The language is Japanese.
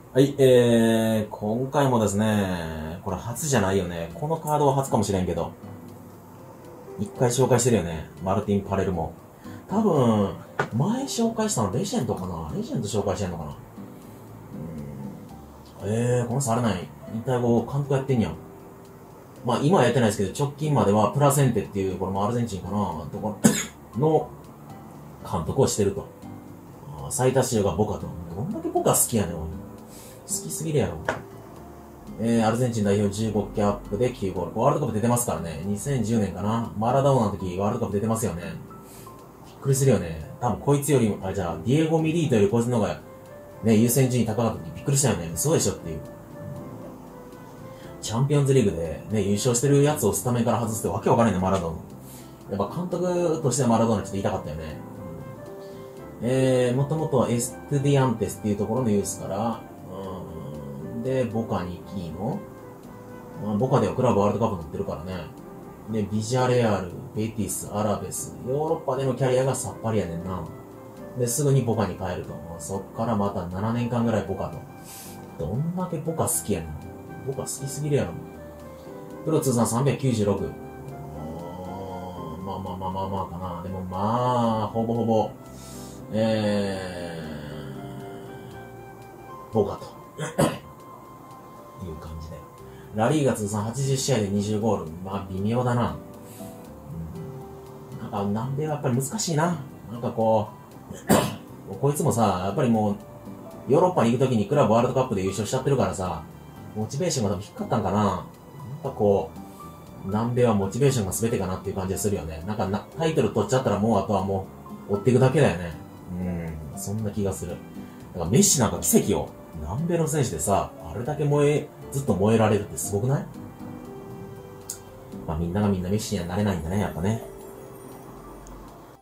はい、今回もですね、これ初じゃないよね。このカードは初かもしれんけど、一回紹介してるよね。マルティン・パレルモ。多分、前紹介したのレジェンドかな。レジェンド紹介してんのかな。この人あれない。引退後、監督やってんやん。まあ今はやってないですけど、直近まではプラセンテっていう、これもアルゼンチンかな、とこの監督をしてると。最多勝がボカと。どんだけボカ好きやねん、俺。好きすぎるやろ。アルゼンチン代表15キャップで9ゴール。ワールドカップ出てますからね。2010年かな。マラドーナの時ワールドカップ出てますよね。びっくりするよね。多分こいつよりも、じゃあ、ディエゴ・ミリートよりこいつの方が、ね、優先順位高かった時びっくりしたよね。そうでしょっていう。チャンピオンズリーグでね、優勝してるやつをスタメンから外すってわけわからないね、マラドーナ。やっぱ監督としてマラドーナちょっと言いたかったよね。もともとはエステディアンテスっていうところのユースから、で、ボカにキーノ。ボカではクラブワールドカップ乗ってるからね。で、ビジャレアル、ベティス、アラベス、ヨーロッパでのキャリアがさっぱりやねんな。で、すぐにボカに帰ると。そっからまた7年間ぐらいボカと。どんだけボカ好きやねん。ボカ好きすぎるやろ。プロ通算396。まあかな。でもまあ、ほぼほぼ、ボカと。いう感じで。ラリーガ通算80試合で20ゴール。まあ、微妙だな。なんか、南米はやっぱり難しいな。なんかこう、こいつもさ、やっぱりもう、ヨーロッパに行くときにクラブワールドカップで優勝しちゃってるからさ、モチベーションが多分低かったんかな。なんかこう、南米はモチベーションが全てかなっていう感じがするよね。なんかタイトル取っちゃったらもうあとはもう、追っていくだけだよね。そんな気がする。だからメッシなんか奇跡よ。南米の選手でさ、あれだけずっと燃えられるってすごくない？まあみんながみんなメッシにはなれないんだね、やっぱね。